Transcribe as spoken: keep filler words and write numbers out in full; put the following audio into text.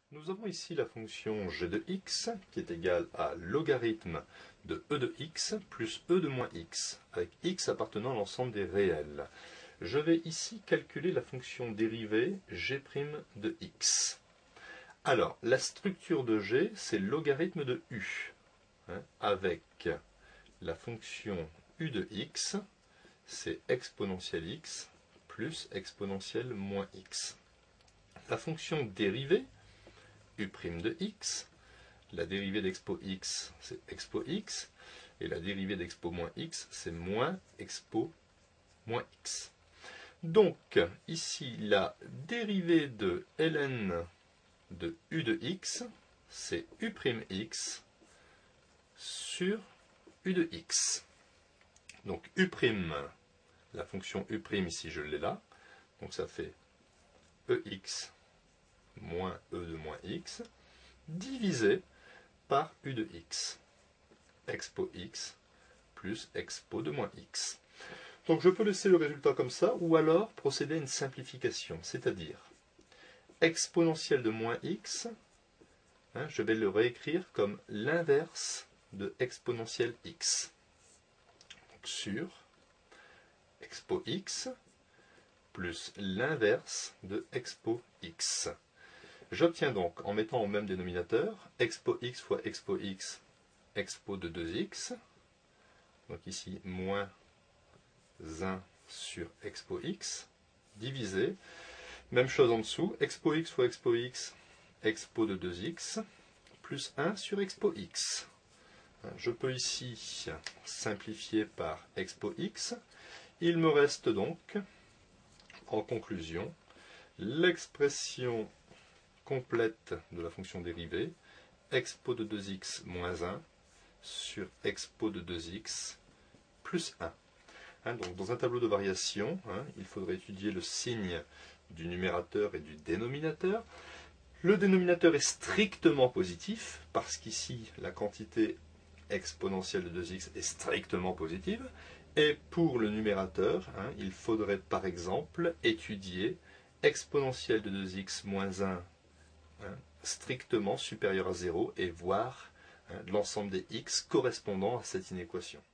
Nous avons ici la fonction g de x qui est égale à logarithme de e de x plus e de moins x, avec x appartenant à l'ensemble des réels. Je vais ici calculer la fonction dérivée g' de x. Alors, la structure de g, c'est logarithme de u, hein, avec la fonction u de x, c'est exponentielle x plus exponentielle moins x. La fonction dérivée, u' de x, la dérivée d'expo x, c'est expo x, et la dérivée d'expo moins x, c'est moins expo moins x. Donc, ici, la dérivée de ln de u de x, c'est u'x sur u de x. Donc, u', la fonction u', ici je l'ai là, donc ça fait ex moins e de moins x, divisé par u de x, expo x plus expo de moins x. Donc je peux laisser le résultat comme ça, ou alors procéder à une simplification, c'est-à-dire exponentielle de moins x, hein, je vais le réécrire comme l'inverse de exponentielle x. Donc sur expo x plus l'inverse de expo x. J'obtiens donc, en mettant au même dénominateur, expo x fois expo x, expo de deux x, donc ici moins un sur expo x, divisé, même chose en dessous, expo x fois expo x, expo de deux x, plus un sur expo x. Je peux ici simplifier par expo x. Il me reste donc, en conclusion, l'expression complète de la fonction dérivée, expo de deux x moins un sur expo de deux x plus un. Hein, donc dans un tableau de variation, hein, il faudrait étudier le signe du numérateur et du dénominateur. Le dénominateur est strictement positif, parce qu'ici la quantité exponentielle de deux x est strictement positive. Et pour le numérateur, hein, il faudrait par exemple étudier exponentielle de deux x moins un hein, strictement supérieur à zéro et voir hein, l'ensemble des x correspondant à cette inéquation.